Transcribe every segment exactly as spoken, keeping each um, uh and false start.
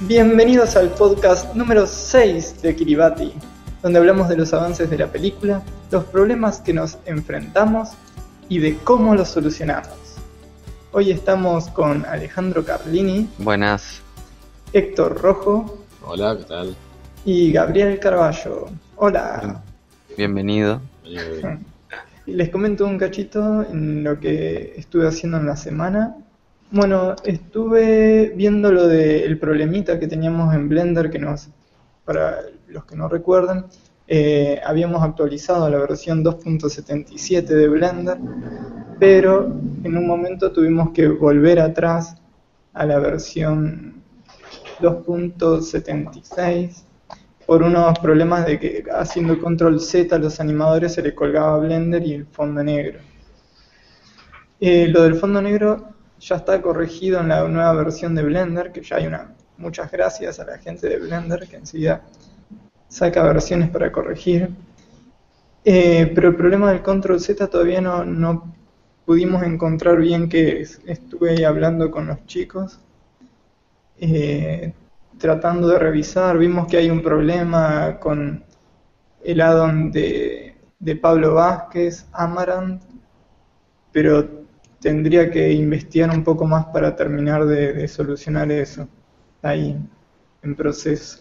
Bienvenidos al podcast número seis de Kiribati, donde hablamos de los avances de la película, los problemas que nos enfrentamos y de cómo los solucionamos. Hoy estamos con Alejandro Carlini. Buenas. Héctor Rojo. Hola, ¿qué tal? Y Gabriel Carballo. Hola. Bienvenido. Les comento un cachito en lo que estuve haciendo en la semana. Bueno, estuve viendo lo del problemita que teníamos en Blender, que nos, para los que no recuerdan, eh, habíamos actualizado la versión dos punto setenta y siete de Blender, pero en un momento tuvimos que volver atrás a la versión dos punto setenta y seis por unos problemas de que haciendo control Z a los animadores se le colgaba Blender y el fondo negro. Eh, lo del fondo negro ya está corregido en la nueva versión de Blender, que ya hay una... Muchas gracias a la gente de Blender, que enseguida saca versiones para corregir. Eh, pero el problema del control Z todavía no, no pudimos encontrar bien qué es. Estuve ahí hablando con los chicos, eh, tratando de revisar. Vimos que hay un problema con el add-on de, de Pablo Vázquez, Amarant, pero tendría que investigar un poco más para terminar de, de solucionar eso. Está ahí en proceso.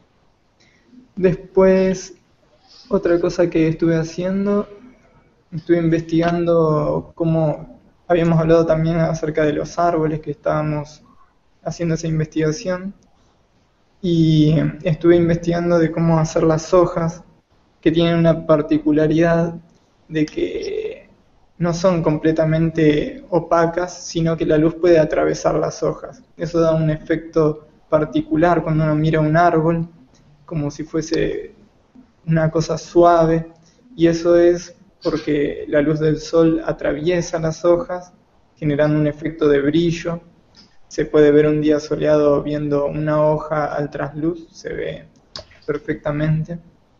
Después, otra cosa que estuve haciendo, estuve investigando cómo habíamos hablado también acerca de los árboles, que estábamos haciendo esa investigación, y estuve investigando de cómo hacer las hojas, que tienen una particularidad de que no son completamente opacas, sino que la luz puede atravesar las hojas. Eso da un efecto particular cuando uno mira un árbol, como si fuese una cosa suave, y eso es porque la luz del sol atraviesa las hojas, generando un efecto de brillo. Se puede ver un día soleado viendo una hoja al trasluz, se ve perfectamente.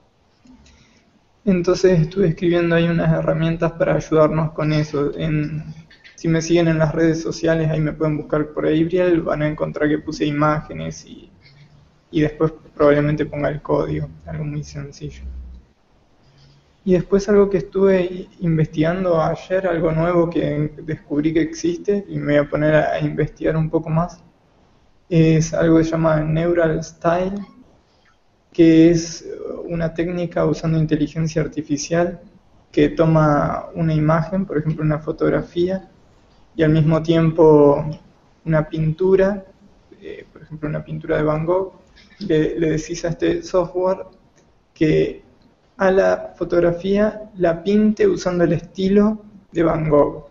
Entonces estuve escribiendo ahí unas herramientas para ayudarnos con eso. En, si me siguen en las redes sociales, ahí me pueden buscar por Abriel, van a encontrar que puse imágenes y, y después probablemente ponga el código, algo muy sencillo. Y después algo que estuve investigando ayer, algo nuevo que descubrí que existe y me voy a poner a investigar un poco más, es algo que se llama Neural Style, que es una técnica usando inteligencia artificial que toma una imagen, por ejemplo una fotografía, y al mismo tiempo una pintura, eh, por ejemplo una pintura de Van Gogh, le, le decís a este software que a la fotografía la pinte usando el estilo de Van Gogh.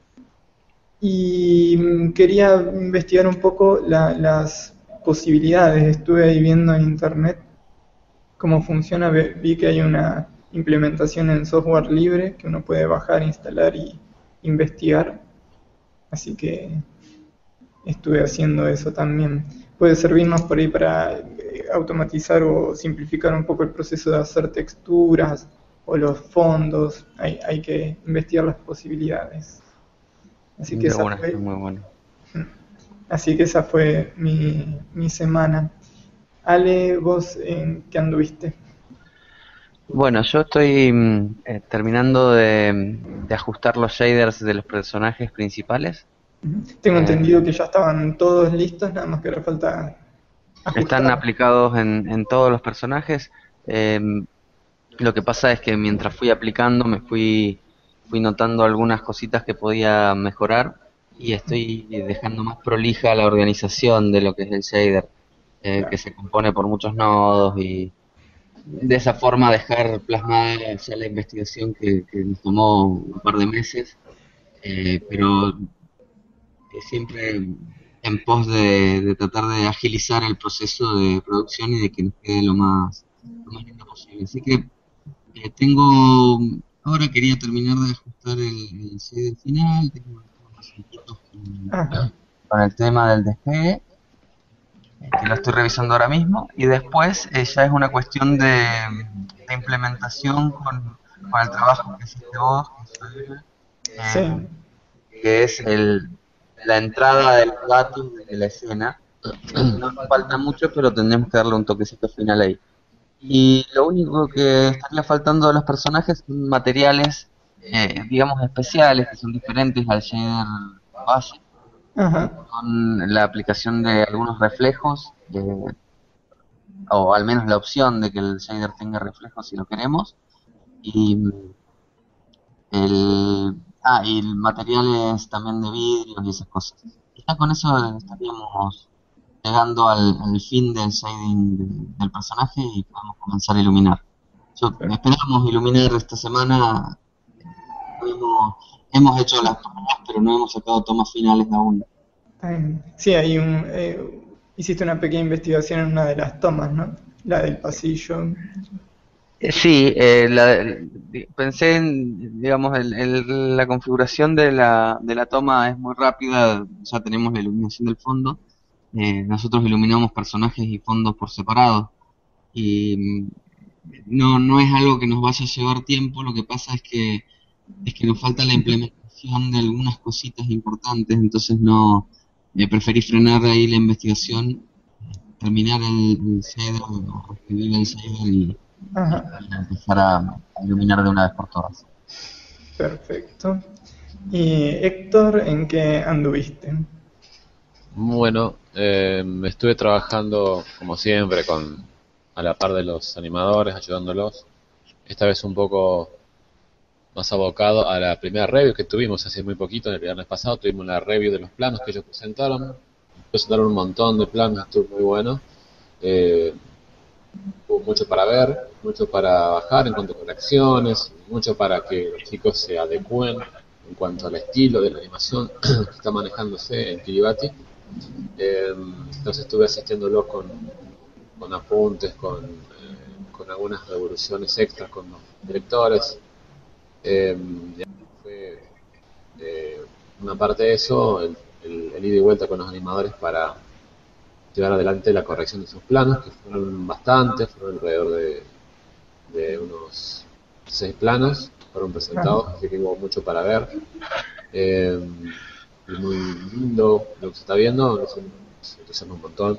Y quería investigar un poco la, las posibilidades, estuve ahí viendo en internet cómo funciona. Vi que hay una implementación en software libre que uno puede bajar, instalar y investigar, así que estuve haciendo eso también. Puede servirnos por ahí para automatizar o simplificar un poco el proceso de hacer texturas o los fondos. Hay, hay que investigar las posibilidades. Así que esa buena, fue, muy bueno. Así que esa fue mi, mi semana. Ale, ¿vos en qué anduviste? Bueno, yo estoy mm, eh, terminando de, de ajustar los shaders de los personajes principales. Tengo Eh, entendido que ya estaban todos listos, nada más que ahora falta ajustar. Están aplicados en, en todos los personajes. Eh, lo que pasa es que mientras fui aplicando me fui, fui notando algunas cositas que podía mejorar y estoy dejando más prolija la organización de lo que es el shader. Eh, que se compone por muchos nodos, y de esa forma dejar plasmada ya la investigación que, que nos tomó un par de meses, eh, pero siempre en pos de, de tratar de agilizar el proceso de producción y de que nos quede lo más, lo más lindo posible. Así que eh, tengo, ahora quería terminar de ajustar el, el shader final, tengo unos asuntitos con, con el tema del despegue, que lo estoy revisando ahora mismo, y después eh, ya es una cuestión de, de implementación con, con el trabajo que hiciste vos, eh, Sí. que es el, la entrada de los datos de la escena, No nos falta mucho, pero tendremos que darle un toquecito final ahí. Y lo único que estaría faltando de los personajes son materiales, eh, digamos, especiales, que son diferentes al shader base, Ajá. con la aplicación de algunos reflejos, de- o al menos la opción de que el shader tenga reflejos si lo queremos, y el, ah, y el materiales también de vidrios y esas cosas. Y ya con eso estaríamos llegando al, al fin del shading de- del personaje y podemos comenzar a iluminar. Yo, esperamos iluminar esta semana. Hemos, hemos hecho las tomas, pero no hemos sacado tomas finales aún. Ay, sí, hay un, eh, hiciste una pequeña investigación en una de las tomas, ¿no? La del pasillo. Eh, Sí, eh, la- di- pensé en, digamos, el- el- la configuración de la, de la toma es muy rápida, ya tenemos la iluminación del fondo. Eh, nosotros iluminamos personajes y fondos por separado. Y mm, no, no es algo que nos vaya a llevar tiempo, lo que pasa es que, es que nos falta la implementación de algunas cositas importantes, entonces no, eh, preferí frenar ahí la investigación, terminar el, el shader o escribir el shader y, y Ajá, empezar a, a iluminar de una vez por todas. perfecto. Y Héctor, ¿en qué anduviste? Bueno, eh, estuve trabajando como siempre con a la par de los animadores, ayudándolos. Esta vez un poco más abocado a la primera review que tuvimos hace muy poquito, el viernes pasado. Tuvimos la review de los planos que ellos presentaron. Presentaron un montón de planos, estuvo muy bueno. Eh, Hubo mucho para ver, mucho para bajar en cuanto a correcciones, mucho para que los chicos se adecúen en cuanto al estilo de la animación que está manejándose en Kiribati. Eh, entonces estuve asistiéndolo con, con apuntes, con, eh, con algunas revoluciones extras con los directores. Eh, y fue eh, una parte de eso, el, el, el ida y vuelta con los animadores para llevar adelante la corrección de sus planos, que fueron bastantes, fueron alrededor de, de unos seis planos, fueron Ajá. presentados, así que hubo mucho para ver. Eh, y muy lindo lo que se está viendo, nos entusiasma un montón.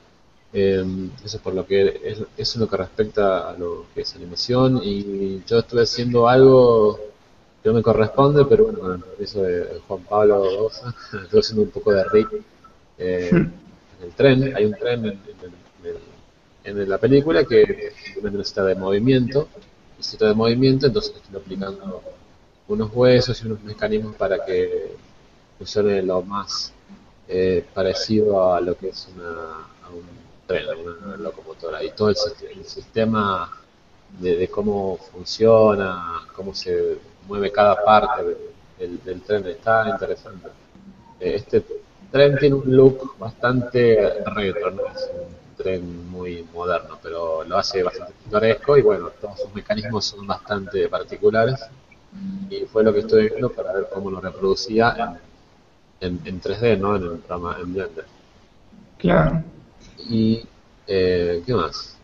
Eh, eso es por lo que es, eso es lo que respecta a lo que es animación, y yo estuve haciendo algo que no me corresponde, pero bueno, con el permiso de Juan Pablo Bosa, estuve haciendo un poco de Rick eh, en el tren. Hay un tren en, en el- en la película que simplemente necesita de movimiento, necesita de movimiento, entonces estoy aplicando unos huesos y unos mecanismos para que funcione lo más eh, parecido a lo que es una, a un tren, a una locomotora. Y todo el, sist- el sistema de, de cómo funciona, cómo se mueve cada parte de- del, del tren está interesante. Eh, Este tren tiene un look bastante retro, no es un tren muy moderno, pero lo hace bastante pintoresco y bueno, todos sus mecanismos son bastante particulares y fue lo que estoy viendo para ver cómo lo reproducía en, en, en tres D, ¿no? En el programa en Blender. Claro. Y, eh, ¿qué más?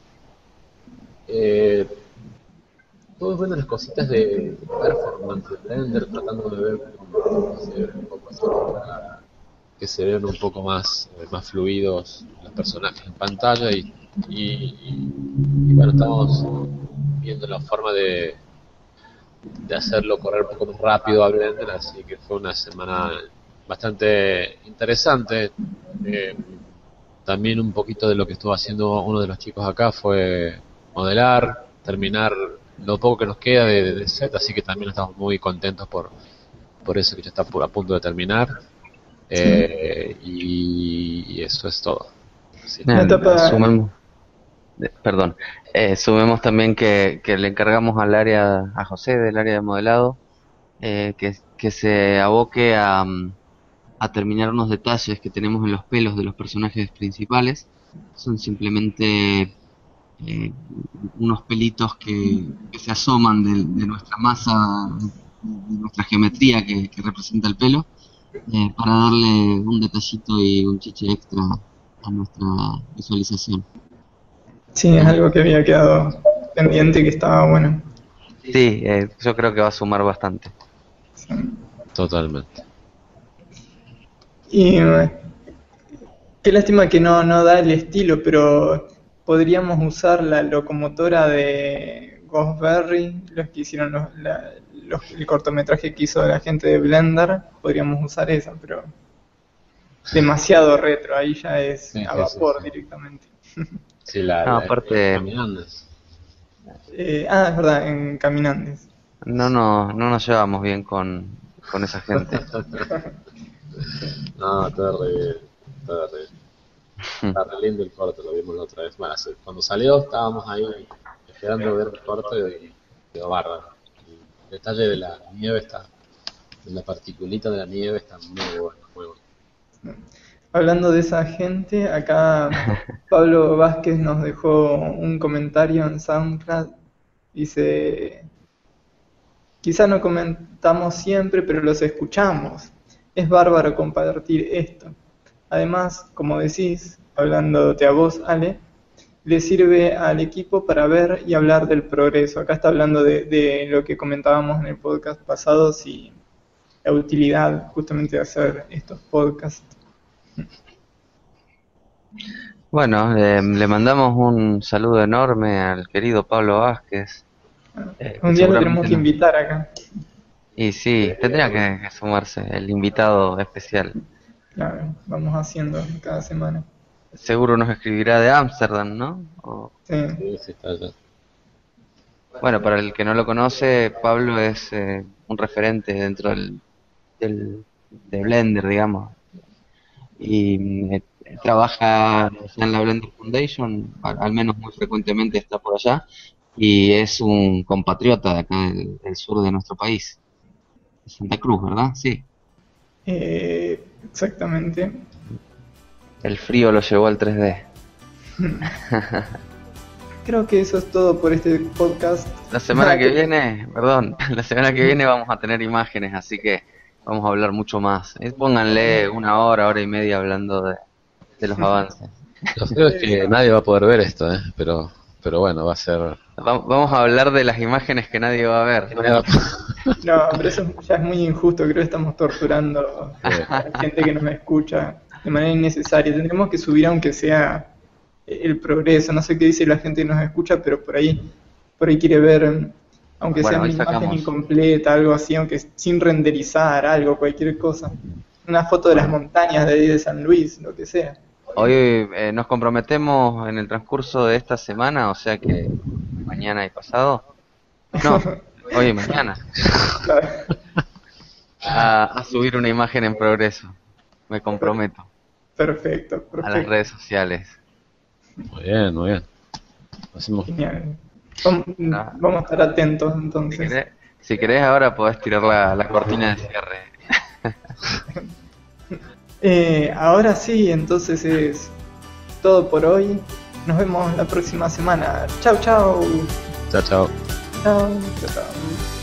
Eh, Estuve viendo las cositas de performance de Blender, tratando de ver cómo, cómo se ve un poco así para que se vean un poco más, eh, más fluidos los personajes en pantalla y, y, y bueno, estamos viendo la forma de, de hacerlo correr un poco más rápido a Blender, así que fue una semana bastante interesante. Eh, También un poquito de lo que estuvo haciendo uno de los chicos acá fue modelar, terminar lo poco que nos queda de, de set, así que también estamos muy contentos por, por eso que ya está pu- a punto de terminar. Sí. Eh, y, y eso es todo. Así La que, Eh, etapa, sumemos, eh, perdón, eh, sumemos también que, que le encargamos al área, a José del área de modelado, eh, que, que se aboque a, mm, a terminar unos detalles que tenemos en los pelos de los personajes principales. Son simplemente eh, unos pelitos que, que se asoman de, de nuestra masa, de, de nuestra geometría que, que representa el pelo, eh, para darle un detallito y un chiche extra a nuestra visualización. sí, es algo que había quedado pendiente y que estaba bueno. Sí, eh, yo creo que va a sumar bastante. Sí. totalmente. Y eh, Qué lástima que no, no da el estilo, pero podríamos usar la locomotora de Ghostberry, los que hicieron los, la- los- el cortometraje que hizo la gente de Blender, podríamos usar esa, pero demasiado retro, ahí ya es Sí, a sí, sí, vapor sí. directamente. Sí, la, No, la aparte- Caminandes. Eh, ah, es verdad, en Caminantes. No, no, no nos llevamos bien con, con esa gente. No, está re bien, está re bien. Está re lindo el corte, lo vimos la otra vez. Bueno, hace- cuando salió estábamos ahí esperando ver el corte y quedó bárbaro. El detalle de la nieve está, de la particulita de la nieve está muy bueno, muy bueno. Hablando de esa gente, acá Pablo Vázquez nos dejó un comentario en SoundCloud. Dice, quizá no comentamos siempre, pero los escuchamos. Es bárbaro compartir esto. Además, como decís, hablándote a vos, Ale, le sirve al equipo para ver y hablar del progreso. Acá está hablando de, de lo que comentábamos en el podcast pasado, si la utilidad justamente de hacer estos podcasts. Bueno, eh, le mandamos un saludo enorme al querido Pablo Vázquez. eh, que Un día lo tenemos seguramente que no- invitar acá. Y sí, tendría que, que sumarse, el invitado especial. Claro, vamos haciendo cada semana. Seguro nos escribirá de Ámsterdam, ¿no? O- Sí. Sí, sí, está allá. Bueno, para el que no lo conoce, Pablo es eh, un referente dentro del, del- de Blender, digamos. Y mm, eh, trabaja en la Blender Foundation, al, al menos muy frecuentemente está por allá, y es un compatriota de acá del, del sur de nuestro país, de Santa Cruz, ¿verdad? Sí. Eh, exactamente. El frío lo llevó al tres D. Creo que eso es todo por este podcast. La semana Nada que que- viene, perdón, la semana que viene vamos a tener imágenes, así que vamos a hablar mucho más. Eh, Pónganle una hora, hora y media hablando de, de los avances. Lo feo es que nadie va a poder ver esto, ¿eh? pero, pero bueno, va a ser... Va- Vamos a hablar de las imágenes que nadie va a ver. No, pero eso ya es muy injusto. Creo que estamos torturando a la gente que nos escucha de manera innecesaria. Tendremos que subir aunque sea el progreso. No sé qué dice la gente que nos escucha, pero por ahí, por ahí quiere ver, aunque Bueno, sea una hoy imagen sacamos- incompleta, algo así, aunque sin renderizar, algo, cualquier cosa. Una foto de las montañas de ahí de San Luis, lo que sea. Hoy eh, nos comprometemos en el transcurso de esta semana, o sea que mañana y pasado, no, hoy y mañana, Claro. a, a subir una imagen en progreso. Me comprometo Perfecto, a las perfecto. redes sociales. Muy bien, muy bien. Hacemos... Genial. Vamos, Ah. vamos a estar atentos Si entonces. querés, si querés ahora podés tirar la, la cortina de cierre. Eh, ahora sí, entonces es todo por hoy. Nos vemos la próxima semana. Chau, chau. Chao, chao. Chau, chau, chau.